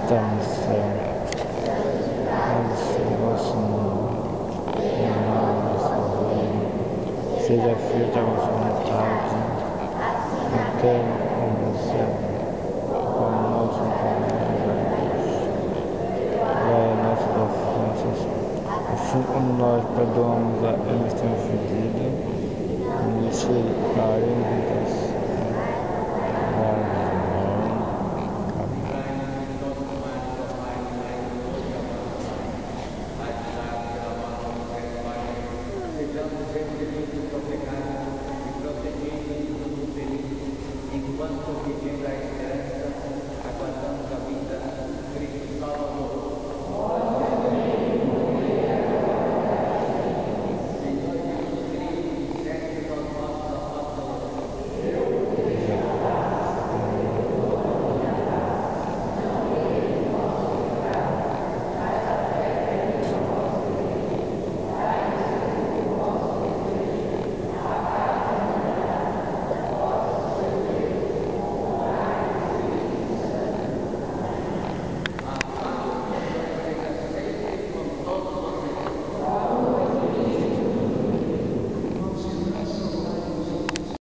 está no céu, mas o vosso nome, seja feita a vossa vontade, na terra como no céu. O pão nosso dai a nossas ofensas, assim como nós perdoamos a eles que têm ofendido, e não nos caia em tentação. Enquanto vivemos